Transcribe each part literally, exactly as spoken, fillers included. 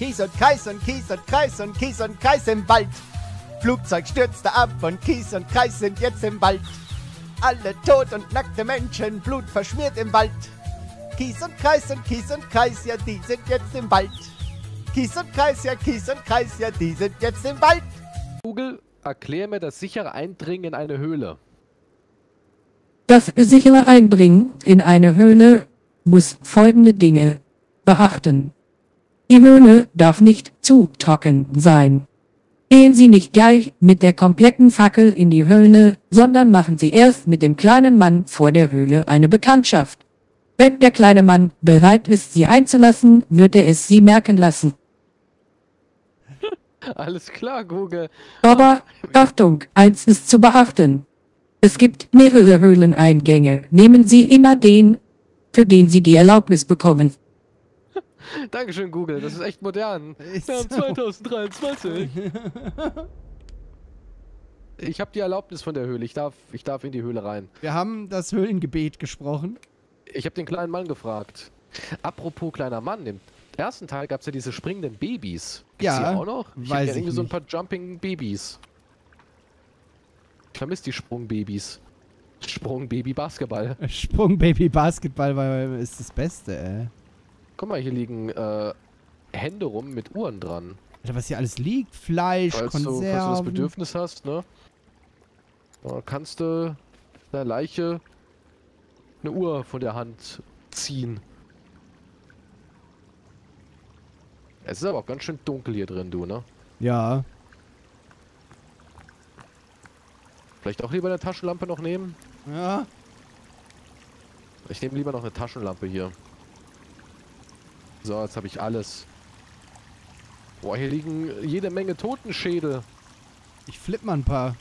Kies und Kreis und Kies und Kreis und Kies und Kreis im Wald. Flugzeug stürzte ab und Kies und Kreis sind jetzt im Wald. Alle tot und nackte Menschen, Blut verschmiert im Wald. Kies und Kreis und Kies und Kreis, ja, die sind jetzt im Wald. Kies und Kreis, ja, Kies und Kreis, ja, die sind jetzt im Wald. Google, erklär mir das sichere Eindringen in eine Höhle. Das sichere Eindringen in eine Höhle muss folgende Dinge beachten. Die Höhle darf nicht zu trocken sein. Gehen Sie nicht gleich mit der kompletten Fackel in die Höhle, sondern machen Sie erst mit dem kleinen Mann vor der Höhle eine Bekanntschaft. Wenn der kleine Mann bereit ist, Sie einzulassen, wird er es Sie merken lassen. Alles klar, Google. Aber, Achtung, eins ist zu beachten. Es gibt mehrere Höhleneingänge. Nehmen Sie immer den, für den Sie die Erlaubnis bekommen. Dankeschön, Google. Das ist echt modern. Ist Wir haben so. zweitausenddreiundzwanzig. Ich habe die Erlaubnis von der Höhle. Ich darf, ich darf in die Höhle rein. Wir haben das Höhlengebet gesprochen. Ich habe den kleinen Mann gefragt. Apropos kleiner Mann, im ersten Teil gab es ja diese springenden Babys. Gibt's Ja, die auch noch? Ich weiß hab ja ich irgendwie so ein nicht. paar Jumping Babys. Ich vermisse die Sprungbabys. Sprungbaby Basketball. Sprungbaby Basketball war, ist das Beste, ey. Guck mal, hier liegen äh, Hände rum mit Uhren dran. Alter, was hier alles liegt. Fleisch, Falls du, falls du das Konserven. Bedürfnis hast, ne? Da kannst du der Leiche eine Uhr von der Hand ziehen. Es ist aber auch ganz schön dunkel hier drin, du, ne? Ja. Vielleicht auch lieber eine Taschenlampe noch nehmen? Ja. Ich nehme lieber noch eine Taschenlampe hier. So, jetzt habe ich alles. Boah, hier liegen jede Menge Totenschädel. Ich flipp mal ein paar.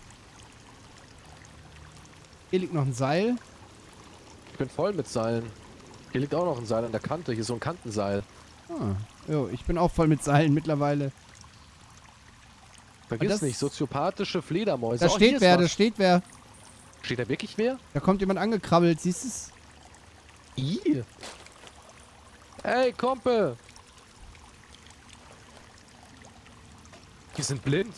Hier liegt noch ein Seil. Ich bin voll mit Seilen. Hier liegt auch noch ein Seil an der Kante. Hier ist so ein Kantenseil. Ah, jo, ich bin auch voll mit Seilen mittlerweile. Vergiss das- nicht, soziopathische Fledermäuse. Da Oh, hier steht ist wer, was. da steht wer. Steht da wirklich wer? Da kommt jemand angekrabbelt, siehst du es? I. Ey, Kumpel! Die sind blind.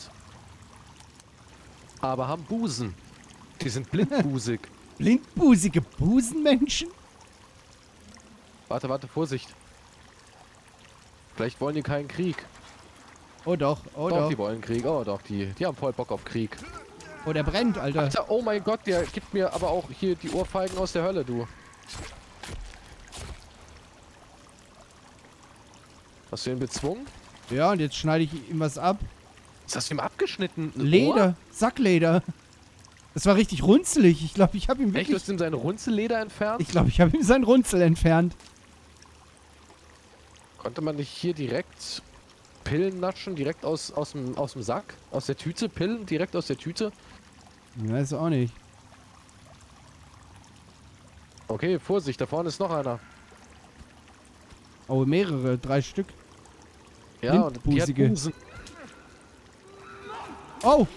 Aber haben Busen. Die sind blindbusig. Blindbusige Busenmenschen? Warte, warte, Vorsicht. Vielleicht wollen die keinen Krieg. Oh doch, oh doch, doch. die wollen Krieg. Oh doch, die, die haben voll Bock auf Krieg. Oh, der brennt, Alter. Alter, oh mein Gott, der gibt mir aber auch hier die Ohrfeigen aus der Hölle, du. Hast du ihn bezwungen? Ja, und jetzt schneide ich ihm was ab. Was hast du ihm abgeschnitten? Ein Ohr? Leder, Sackleder. Das war richtig runzelig. Ich glaube, ich habe ihm Echt, wirklich... du hast ihm sein Runzelleder entfernt? Ich glaube, ich habe ihm seinen Runzel entfernt. Konnte man nicht hier direkt Pillen natschen, direkt aus, aus, dem, aus dem Sack? Aus der Tüte? Pillen direkt aus der Tüte? Ich weiß auch nicht. Okay, Vorsicht, da vorne ist noch einer. Oh, mehrere, drei Stück. Ja, und die hat Blindbusige. Busen. Oh,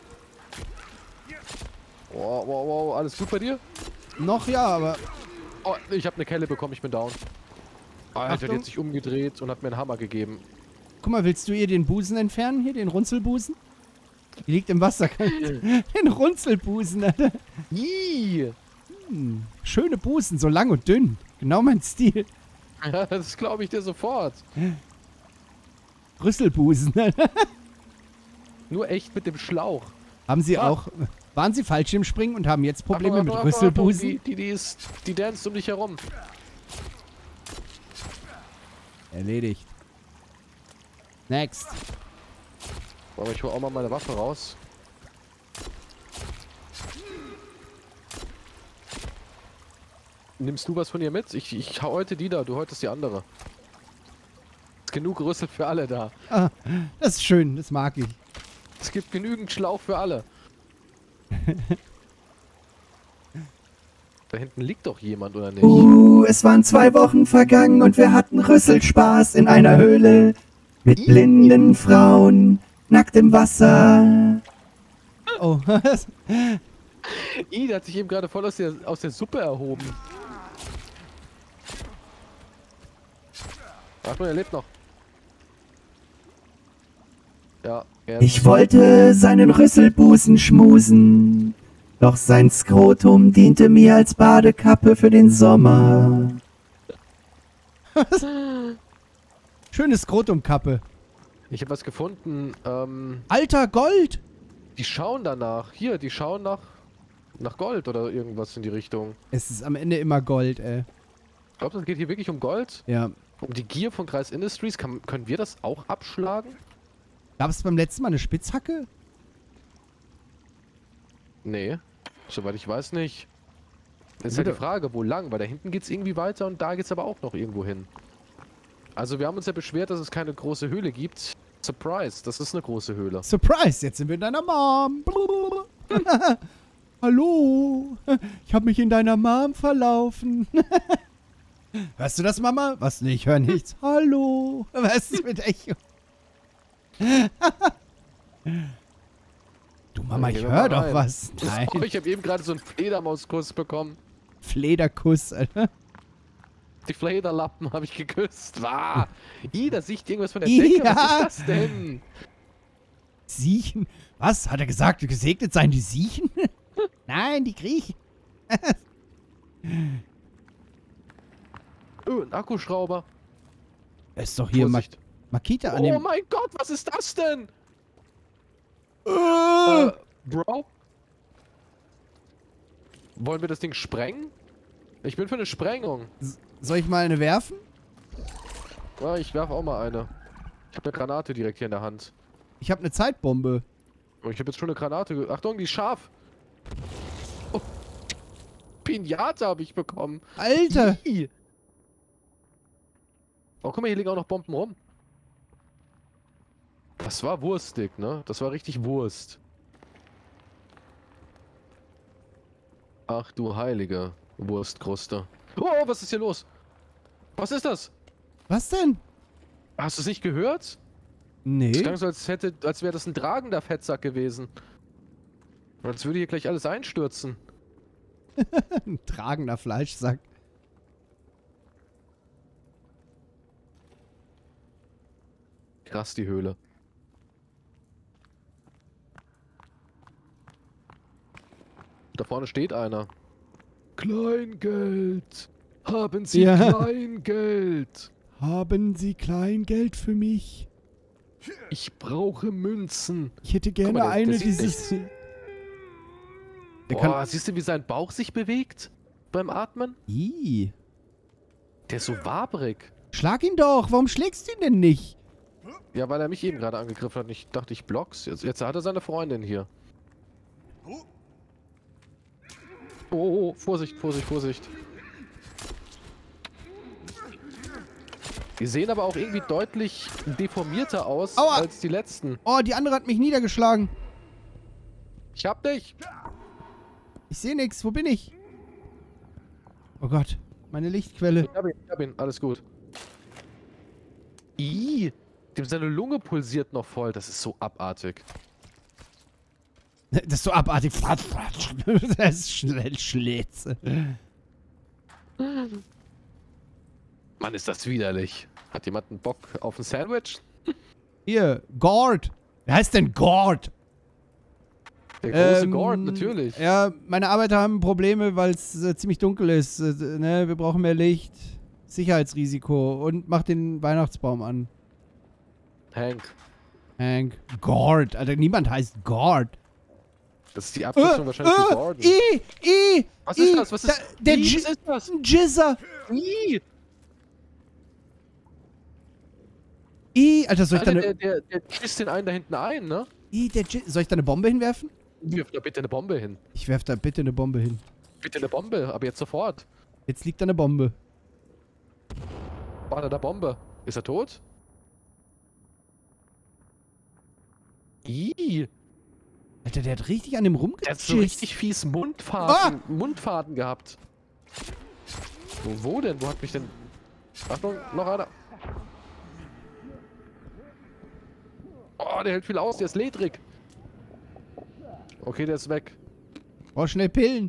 Wow, wow, wow, alles gut bei dir? noch ja, aber... Oh, ich habe eine Kelle bekommen, ich bin down. Alter, die Achtung. hat sich umgedreht und hat mir einen Hammer gegeben. Guck mal, willst du ihr den Busen entfernen hier, den Runzelbusen? Die liegt im Wasser. Den Runzelbusen, Alter. Ih! Hm, schöne Busen, so lang und dünn. Genau mein Stil. Ja, das glaube ich dir sofort. Rüsselbusen, Alter. Nur echt mit dem Schlauch. Haben sie Ah. auch... Waren sie Fallschirmspringen und haben jetzt Probleme Achtung, mit Achtung, Achtung, Achtung, Rüsselbusen? Die, die, die ist, die danst um dich herum. Erledigt. Next. Aber ich hole auch mal meine Waffe raus. Nimmst du was von ihr mit? Ich, ich hau heute die da, du heute ist die andere. Ist genug Rüssel für alle da. Ah, das ist schön, das mag ich. Es gibt genügend Schlauch für alle. Da hinten liegt doch jemand, oder nicht? Uh, es waren zwei Wochen vergangen und wir hatten Rüsselspaß in einer Höhle mit blinden Frauen, nackt im Wasser. Oh, I, der hat sich eben gerade voll aus der, aus der Suppe erhoben. Ach, er lebt noch. Ja, er Ich wollte seinen Rüsselbusen schmusen, doch sein Skrotum diente mir als Badekappe für den Sommer. Schöne Skrotumkappe. Ich habe was gefunden. Ähm, Alter, Gold! die schauen danach. Hier, die schauen nach, nach Gold oder irgendwas in die Richtung. Es ist am Ende immer Gold, ey. Ich glaube, es geht hier wirklich um Gold. Ja. Um die Gier von Kreis Industries. Kann, können wir das auch abschlagen? Gab es beim letzten Mal eine Spitzhacke? Nee. Soweit ich weiß nicht. Das ist halt die Frage, wo lang? Weil da hinten geht es irgendwie weiter und da geht es aber auch noch irgendwo hin. Also wir haben uns ja beschwert, dass es keine große Höhle gibt. Surprise, das ist eine große Höhle. Surprise, jetzt sind wir in deiner Mom. Hallo, ich habe mich in deiner Mom verlaufen. Hörst du das, Mama? Was? Nee, ich höre nichts. Hallo. Was ist mit Echo? Du Mama, ich höre doch was. Nein. Oh, ich habe eben gerade so einen Fledermauskuss bekommen. Flederkuss, Alter. Die Flederlappen habe ich geküsst. Wah. Ih, da sehe ich irgendwas von der Decke. Ja. Was ist das denn? Siechen? Was? Hat er gesagt, gesegnet seien die Siechen? Nein, die Griechen. Oh, ein Akkuschrauber. Es ist doch hier Ma Vorsicht. Makita an Oh dem... mein Gott, was ist das denn? Äh, Äh, Bro? Wollen wir das Ding sprengen? Ich bin für eine Sprengung. soll ich mal eine werfen? Ja, ich werfe auch mal eine. Ich habe eine Granate direkt hier in der Hand. Ich habe eine Zeitbombe. Oh, ich habe jetzt schon eine Granate. ge- Achtung, die ist scharf. Oh. Pinata habe ich bekommen. Alter! Ih. Oh, guck mal, hier liegen auch noch Bomben rum. Das war wurstig, ne? Das war richtig Wurst. Ach du heilige Wurstkruste. Oh, was ist hier los? Was ist das? Was denn? Hast du es nicht gehört? Nee. Es klang so, als hätte, als wäre das ein tragender Fettsack gewesen. Und als würde hier gleich alles einstürzen. Ein tragender Fleischsack. Krass, die Höhle. Da vorne steht einer. Kleingeld. Haben Sie Ja. Kleingeld? Haben Sie Kleingeld für mich? Ich brauche Münzen. Ich hätte gerne Guck mal, der- eine der sieht dieses... Der Boah, kann... siehst du, wie sein Bauch sich bewegt? Beim Atmen? Ih. Der ist so wabrig. Schlag ihn doch! Warum schlägst du ihn denn nicht? Ja, weil er mich eben gerade angegriffen hat und ich dachte, ich block's. Jetzt, jetzt hat er seine Freundin hier. Oh, oh, oh, Vorsicht, Vorsicht, Vorsicht. Die sehen aber auch irgendwie deutlich deformierter aus Aua. als die letzten. Oh, die andere hat mich niedergeschlagen. Ich hab dich! Ich sehe nichts. Wo bin ich? Oh Gott. Meine Lichtquelle. Ich hab ihn, ich hab ihn, alles gut. Ih, dem seine Lunge pulsiert noch voll. Das ist so abartig. Das ist so abartig. Das ist schnell Schlitze. Mann, ist das widerlich. Hat jemand einen Bock auf ein Sandwich? Hier, Gord. Wer heißt denn Gord? Der große Ähm, Gord, natürlich. Ja, meine Arbeiter haben Probleme, weil es äh, ziemlich dunkel ist. Äh, ne? Wir brauchen mehr Licht. Sicherheitsrisiko. Und mach den Weihnachtsbaum an. Hank. Hank. Gord. Alter, niemand heißt Gord. Das ist die Abkürzung wahrscheinlich für Gordon. I, I, Was I, ist das? Was ist da, der Ih, J- was ist das? Ein Jizzer. Ih. I, Alter, soll ich da Alter, eine... der, der, der schießt den einen da hinten ein, ne? I, der J- soll ich da eine Bombe hinwerfen? Wirf da bitte eine Bombe hin. Ich werf da bitte eine Bombe hin. Bitte eine Bombe, aber jetzt sofort. Jetzt liegt da eine Bombe. War da eine Bombe? Ist er tot? Ih, Alter, der hat richtig an dem der hat so rumgejist. richtig fies Mundfaden, Mundfaden gehabt. Wo, wo denn? Wo hat mich denn... Achtung, noch einer. Oh, der hält viel aus, der ist ledrig. Okay, der ist weg. Oh, schnell Pillen.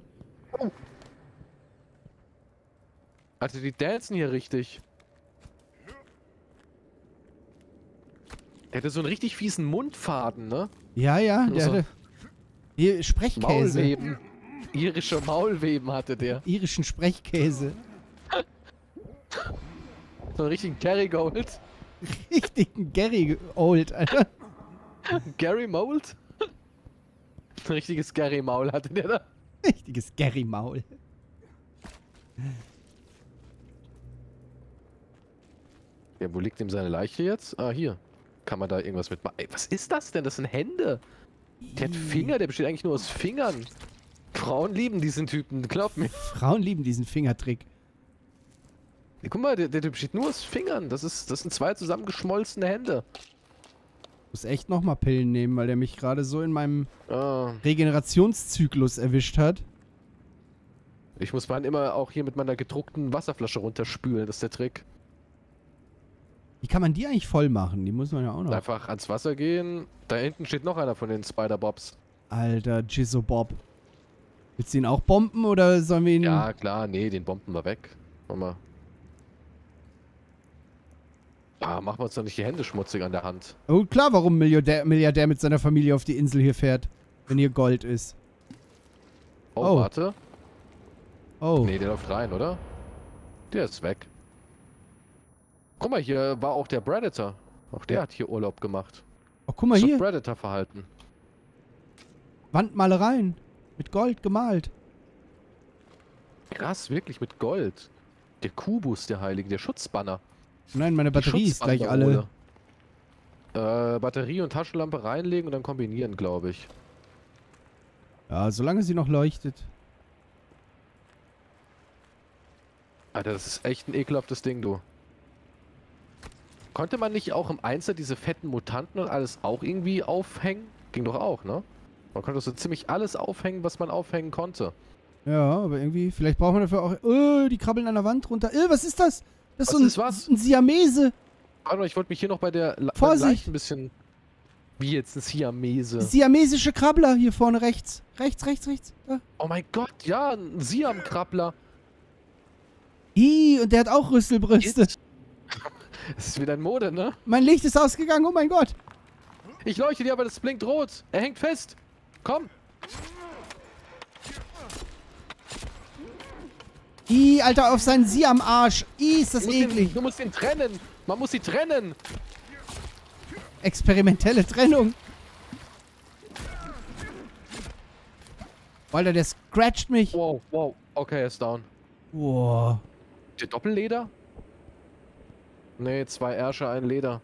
Also die dancen hier richtig. Der hatte so einen richtig fiesen Mundfaden, ne? Ja, ja, der Also- hatte... Hier, Sprechkäse. Maulweben. Irische Maulweben hatte der. Irischen Sprechkäse. So einen richtigen Kerrygold. Richtigen Gary Old, Alter. Gary Mold? Ein richtiges Gary-Maul hatte der da. Richtiges Gary-Maul. Ja, wo liegt ihm seine Leiche jetzt? Ah, hier. Kann man da irgendwas mitmachen? Ey, was ist das denn? Das sind Hände. Der hat Finger, der besteht eigentlich nur aus Fingern. Frauen lieben diesen Typen, glaub mir. Frauen lieben diesen Fingertrick. Ja, guck mal, der, der besteht nur aus Fingern. Das, ist, das sind zwei zusammengeschmolzene Hände. Muss echt nochmal Pillen nehmen, weil der mich gerade so in meinem Ah, Regenerationszyklus erwischt hat. ich muss meinen immer auch hier mit meiner gedruckten Wasserflasche runterspülen. Das ist der Trick. Wie kann man die eigentlich voll machen? Die muss man ja auch noch. Einfach ans Wasser gehen. Da hinten steht noch einer von den Spider-Bobs. Alter, Jizzo Bob. Willst du ihn auch bomben oder sollen wir ihn... Ja, klar, nee, den bomben wir weg. Mach mal. Ah, machen wir uns doch nicht die Hände schmutzig an der Hand. Oh, klar, warum Milliardär, Milliardär mit seiner Familie auf die Insel hier fährt, wenn hier Gold ist. Oh, Oh. warte. Oh. Nee, der läuft rein, oder? Der ist weg. Guck mal, hier war auch der Predator. Auch der Ja. hat hier Urlaub gemacht. Oh, guck mal So hier. Predator-Verhalten. Wandmalereien. Mit Gold gemalt. Krass, wirklich mit Gold. Der Kubus, der Heilige, der Schutzbanner. Nein, meine Die Batterie ist gleich alle. Schutzbanderole. Äh, Batterie und Taschenlampe reinlegen und dann kombinieren, glaube ich. Ja, solange sie noch leuchtet. Alter, das ist echt ein ekelhaftes Ding, du. Konnte man nicht auch im Einser diese fetten Mutanten und alles auch irgendwie aufhängen? Ging doch auch, ne? Man konnte so ziemlich alles aufhängen, was man aufhängen konnte. Ja, aber irgendwie, vielleicht braucht man dafür auch... Oh, die krabbeln an der Wand runter. Äh, was ist das? Das ist Was so ein, ist was? ein Siamese. Warte mal, ich wollte mich hier noch bei der Le Vorsicht! Leiche ein bisschen... Wie jetzt ein Siamese? Siamesische Krabbler hier vorne rechts. Rechts, rechts, rechts. Da. Oh mein Gott, ja, ein Siam-Krabbler. Ih, und der hat auch Rüsselbrüste. Jetzt. Das ist wieder in Mode, ne? Mein Licht ist ausgegangen, oh mein Gott. Ich leuchte dir, aber das blinkt rot. Er hängt fest. Komm. Ih, Alter, auf seinen Siam-Arsch. Ih, ist das Du musst, ihn, eklig. du musst ihn trennen. Man muss sie trennen. Experimentelle Trennung. Alter, der scratcht mich. Wow, wow. Okay, er ist down. Wow. Der Doppelleder? Nee, zwei Ärsche, ein Leder.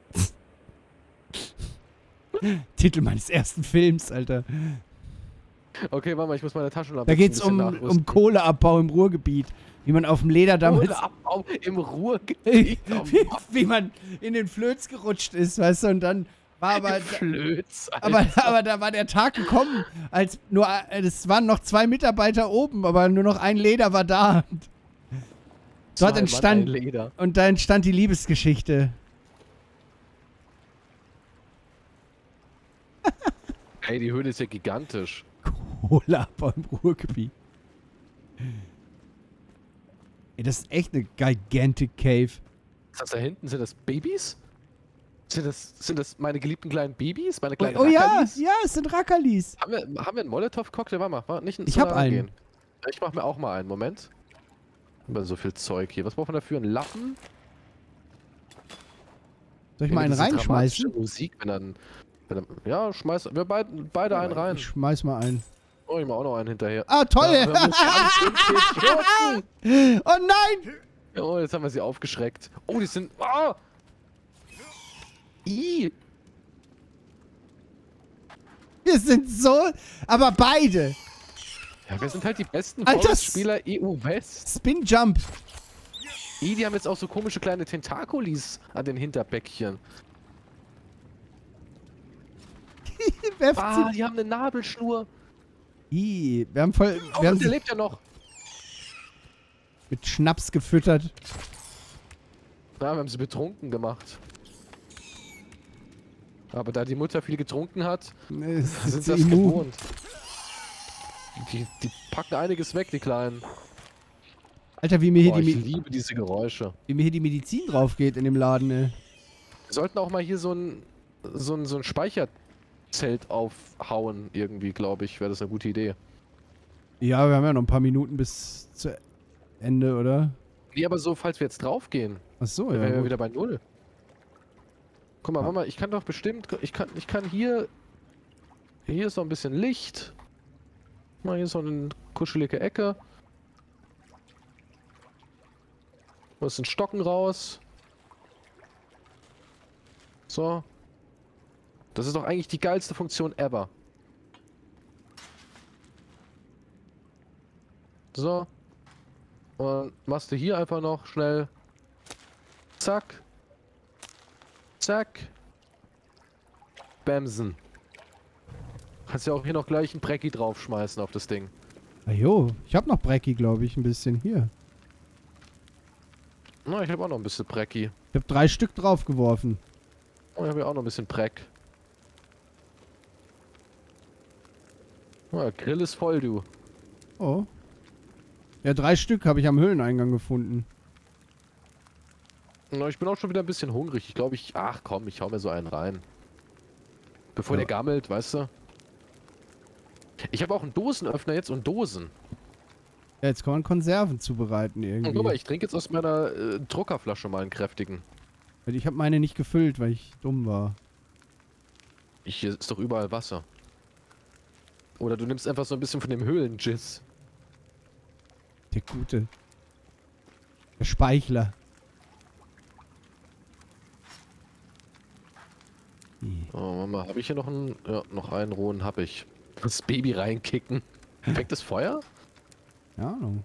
Titel meines ersten Films, Alter. Okay, warte mal, ich muss meine Taschenlampe Da geht's ein bisschen um, nachrüsten. um Kohleabbau im Ruhrgebiet. Wie man auf dem Leder damals... Kohleabbau im Ruhrgebiet. wie, wie man in den Flöz gerutscht ist, weißt du, und dann war aber... Flöz, Aber, aber da war der Tag gekommen, als nur... Es waren noch zwei Mitarbeiter oben, aber nur noch ein Leder war da. Dort entstand... Leder. Und da entstand die Liebesgeschichte. Ey, die Höhle ist ja gigantisch. Kohleabbau im Ruhrgebiet. Ey, das ist echt eine gigantic Cave. Was ist das da hinten? Sind das Babys? Sind das, sind das meine geliebten kleinen Babys? Meine kleinen Oh ja, Rackerlis? ja, es sind Rackerlis. Haben wir, haben wir einen Molotow-Cocktail? Warte mal, warte, nicht Ich so hab nah einen. rangehen. Ich mach mir auch mal einen, Moment. Über so viel Zeug hier. Was braucht man dafür? Einen Lappen? Soll ich Ja, mal einen diese dramatische reinschmeißen? Musik, wenn dann, wenn dann... Ja, schmeiß... Wir beid, beide einen rein. Ich schmeiß mal einen. Oh, ich mach auch noch einen hinterher. Ah, toll! Ja, wir haben uns ganz Oh nein! Oh, jetzt haben wir sie aufgeschreckt. Oh, die sind... Oh! I. Wir sind so... Aber beide! Ja, wir sind halt die besten Alter, Forest-Spieler E U West. Spin Jump! I, die haben jetzt auch so komische kleine Tentakulis an den Hinterbäckchen. Werft Ah, sie. die haben eine Nabelschnur. Ih, wir haben voll... Oh, Wir haben der sie lebt ja noch. mit Schnaps gefüttert. Ja, wir haben sie betrunken gemacht. Aber da die Mutter viel getrunken hat, Ne, sind sie das immun. gewohnt. Die, die packen einiges weg, die Kleinen. Alter, wie mir, hier Boah, die, ich Me- liebe diese Geräusche. wie mir hier die Medizin drauf geht in dem Laden, ey. Wir sollten auch mal hier so ein, so ein, so ein Speicherzelt aufhauen, irgendwie, glaube ich. Wäre das eine gute Idee. Ja, wir haben ja noch ein paar Minuten bis zu Ende, oder? Nee, aber so, falls wir jetzt draufgehen, Ach so, dann ja. wären wir gut. wieder bei Null. Guck mal, Ja. warte mal, ich kann doch bestimmt, ich kann, ich kann hier, hier ist noch ein bisschen Licht. Mal hier ist noch eine kuschelige Ecke. Da ist ein Stocken raus. So. Das ist doch eigentlich die geilste Funktion ever. So. Und machst du hier einfach noch schnell. Zack. Zack. Bämsen. Kannst ja auch hier noch gleich ein Brecki draufschmeißen auf das Ding. Ah jo, ich habe noch Brecki, glaube ich, ein bisschen hier. Na, ich habe auch noch ein bisschen Brecki. Ich habe drei Stück draufgeworfen. Oh, ich habe ja auch noch ein bisschen Breck. Oh, der Grill ist voll, du. Oh. Ja, drei Stück habe ich am Höhleneingang gefunden. Na, ich bin auch schon wieder ein bisschen hungrig. Ich glaube, ich... Ach komm, ich hau mir so einen rein. Bevor Ja. der gammelt, weißt du? Ich habe auch einen Dosenöffner jetzt und Dosen. Ja, jetzt kann man Konserven zubereiten Und irgendwie. guck mal, ich trinke jetzt aus meiner äh, Druckerflasche mal einen kräftigen. Ich habe meine nicht gefüllt, weil ich dumm war. Ich, hier ist doch überall Wasser. Oder du nimmst einfach so ein bisschen von dem Höhlenjizz. Der Gute. Der Speichler. Ih. Oh Mama, habe ich hier noch einen... Ja, noch einen rohen habe ich. Das Baby reinkicken. Fängt das Feuer? Ja, Ahnung.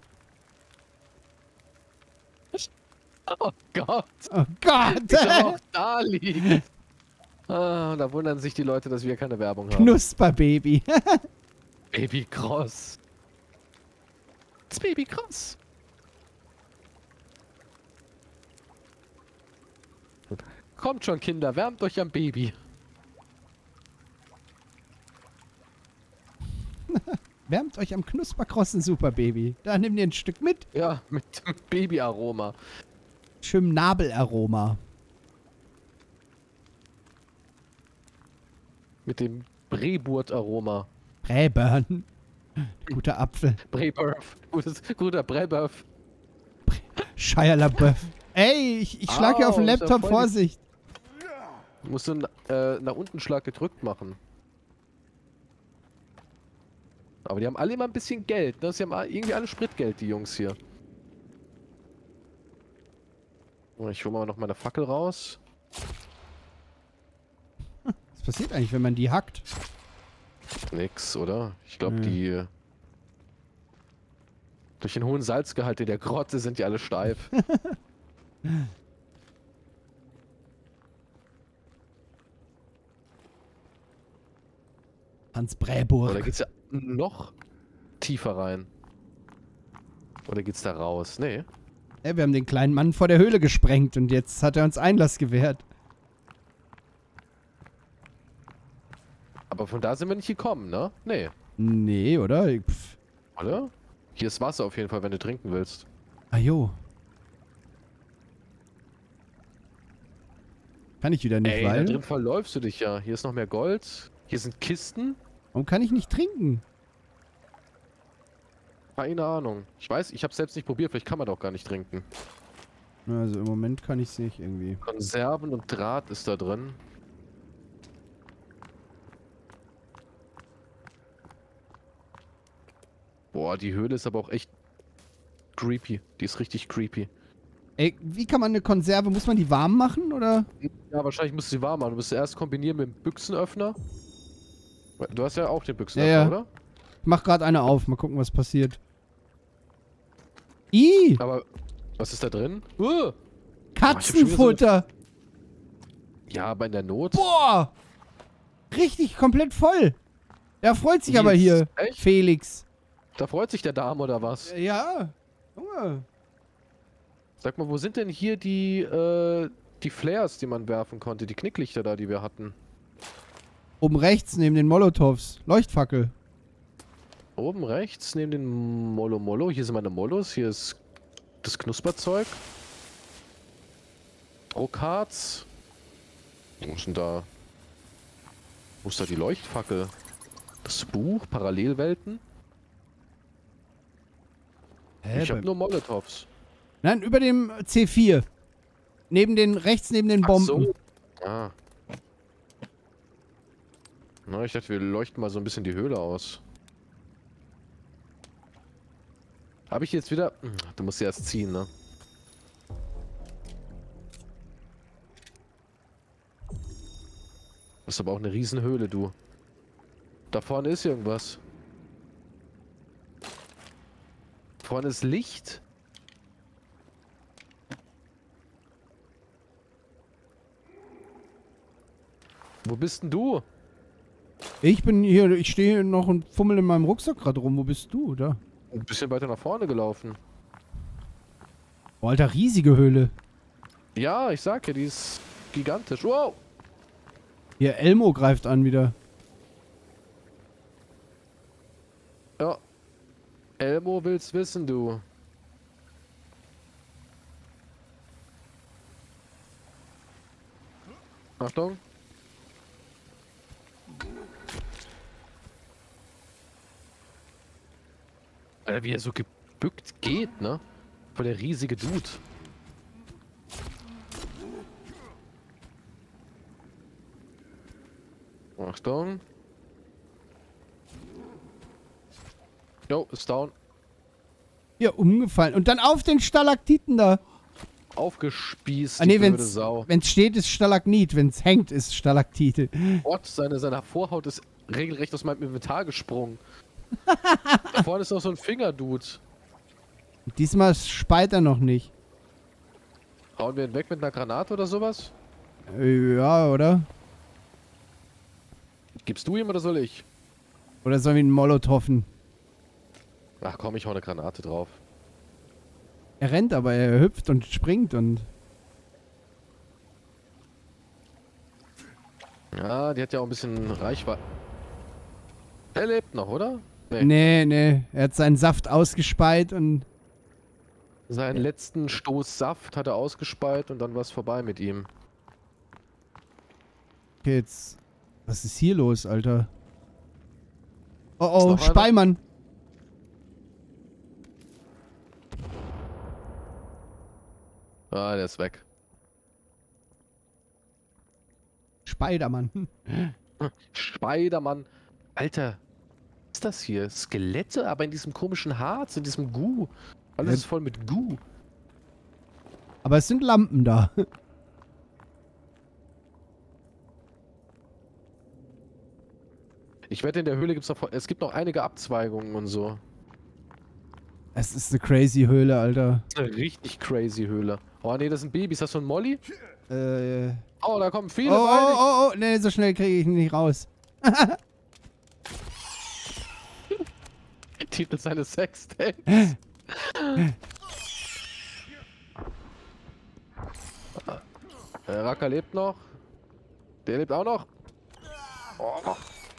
Oh Gott. Oh Gott! Wie er auch da liegt. Ah, da wundern sich die Leute, dass wir keine Werbung haben. Knusperbaby. Baby Cross. Das Baby Cross. Kommt schon, Kinder, wärmt euch am Baby. Wärmt euch am Knusperkrossen, Superbaby. Da nehmt ihr ein Stück mit. Ja, mit dem Babyaroma. Schön Nabelaroma. Mit dem Breburt-Aroma. Bräbern. Guter Apfel. Brebeuf. Gutes, guter Brebeuf. Shia LaBeouf. Ey, ich, ich schlag hier Au, auf den ist ja Laptop, voll die- Vorsicht. Du musst einen äh, nach unten Schlag gedrückt machen. Aber die haben alle immer ein bisschen Geld, ne? Sie haben a- irgendwie alle Spritgeld, die Jungs hier. Oh, ich hole mal noch meine Fackel raus. Was passiert eigentlich, wenn man die hackt? Nix, oder? Ich glaube, Hm. die... äh, Durch den hohen Salzgehalt in der Grotte sind die alle steif. Hans Oder Bräburg. geht's ja noch tiefer rein? Oder geht's da raus? Nee. Ja, wir haben den kleinen Mann vor der Höhle gesprengt und jetzt hat er uns Einlass gewährt. Aber von da sind wir nicht gekommen, ne? Nee. Nee, oder? Ich- Pff. Oder? Hier ist Wasser auf jeden Fall, wenn du trinken willst. Ah jo. Kann ich wieder nicht, Ey, da weil... drin verläufst du dich ja. Hier ist noch mehr Gold. Hier sind Kisten. Warum kann ich nicht trinken? Keine Ahnung. Ich weiß, ich habe selbst nicht probiert. Vielleicht kann man doch gar nicht trinken. Also im Moment kann ich es nicht irgendwie. Konserven und Draht ist da drin. Boah, die Höhle ist aber auch echt creepy. Die ist richtig creepy. Ey, wie kann man eine Konserve... Muss man die warm machen, oder? Ja, wahrscheinlich musst du sie warm machen. Du musst sie erst kombinieren mit dem Büchsenöffner. Du hast ja auch den Büchsenöffner, Ja, ja. oder? Ich mach gerade eine auf. Mal gucken, was passiert. Ih! Aber was ist da drin? Uh! Katzenfutter! Ja, aber in der Not. Boah! Richtig, komplett voll. Er freut sich Wie aber jetzt? hier, Echt? Felix. Da freut sich der Darm oder was? Ja. Junge. Sag mal, wo sind denn hier die, äh, die Flares, die man werfen konnte? Die Knicklichter da, die wir hatten. Oben rechts neben den Molotovs. Leuchtfackel. Oben rechts, neben den Molo Molo. Hier sind meine Molos. Hier ist das Knusperzeug. Druckharz. Wo ist denn da? Wo ist da die Leuchtfackel? Das Buch? Parallelwelten? Hä, Ich habe bei- nur Molotovs. Nein, über dem C vier. Neben den, rechts neben den Bomben. Ach so. Ah. Na, ich dachte, wir leuchten mal so ein bisschen die Höhle aus. Habe ich jetzt wieder... Hm, Du musst sie erst ziehen, ne? Das ist aber auch eine Riesenhöhle, du. Da vorne ist irgendwas. Vorne ist Licht. Wo bist denn du? Ich bin hier, ich stehe hier noch und fummel in meinem Rucksack gerade rum. Wo bist du, da? Ein bisschen weiter nach vorne gelaufen. Oh, Alter, riesige Höhle. Ja, ich sag ja, die ist gigantisch. Wow! Hier, Elmo greift an wieder. Ja. Elmo will's wissen, du. Achtung. Alter, wie er so gebückt geht, ne? Voll der riesige Dude. Achtung. Jo, ist down. Hier, umgefallen. Und dann auf den Stalaktiten da. Aufgespießt, Ah, nee, die blöde wenn's, Sau. wenn's steht, ist Stalagnit. Wenn's hängt, ist Stalaktite. Gott, seine, seine Vorhaut ist regelrecht aus meinem Inventar gesprungen. Da vorne ist noch so ein Finger-Dude. Diesmal speit er noch nicht. Hauen wir ihn weg mit einer Granate oder sowas? Äh, Ja, oder? Gibst du ihm oder soll ich? Oder sollen wir ihn Molotowen? Ach komm, ich hau eine Granate drauf. Er rennt, aber er hüpft und springt und... Ja, die hat ja auch ein bisschen Reichweite. Er lebt noch, oder? Nee. Nee, nee. Er hat seinen Saft ausgespeit und... Seinen letzten Stoß Saft hat er ausgespeit und dann war es vorbei mit ihm. Okay, jetzt... Was ist hier los, Alter? Oh Ist oh, noch einer? Speimann. Ah, der ist weg. Spidermann. Spidermann. Alter, was ist das hier? Skelette, aber in diesem komischen Harz, in diesem Gu. Alles Ja. ist voll mit Gu. Aber es sind Lampen da. Ich wette, in der Höhle gibt's noch, es gibt noch einige Abzweigungen und so. Es ist eine crazy Höhle, Alter. Eine richtig crazy Höhle. Oh nee, das sind Babys. Hast du ein Molly? Äh... Oh, da kommen Oh, viele. oh, rein. oh, oh, nee, so schnell kriege ich ihn nicht raus. Titel seines Sextapes. Der Racker lebt noch. Der lebt auch noch. Oh,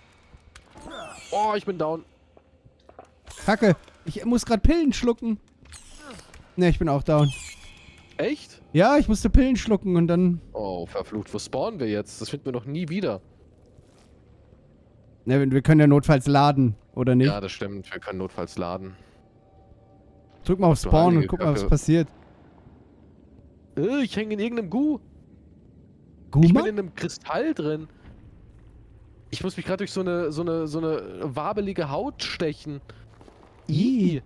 oh ich bin down. Kacke, ich muss gerade Pillen schlucken. Ne, ich bin auch down. Echt? Ja, ich musste Pillen schlucken und dann... Oh, verflucht. Wo spawnen wir jetzt? Das finden wir noch nie wieder. Ne, wir können ja notfalls laden, oder nicht? Ja, das stimmt. Wir können notfalls laden. Drück mal auf Du Spawn und heilige guck mal, was Kacke. passiert. Äh, ich hänge in irgendeinem Gu. Ich bin Guma? in einem Kristall drin. Ich muss mich gerade durch so eine, so eine, so eine wabelige Haut stechen. Ih.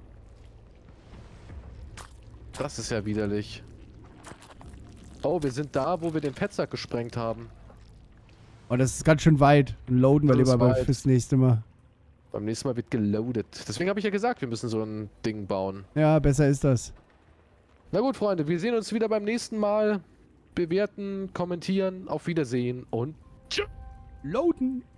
Das ist ja widerlich. Oh, wir sind da, wo wir den Fettsack gesprengt haben. Oh, das ist ganz schön weit. Und loaden wir Das ist lieber bei weit. fürs nächste Mal. Beim nächsten Mal wird geloadet. Deswegen habe ich ja gesagt, wir müssen so ein Ding bauen. Ja, besser ist das. Na gut, Freunde, wir sehen uns wieder beim nächsten Mal. Bewerten, kommentieren, auf Wiedersehen und tschüss. Loaden!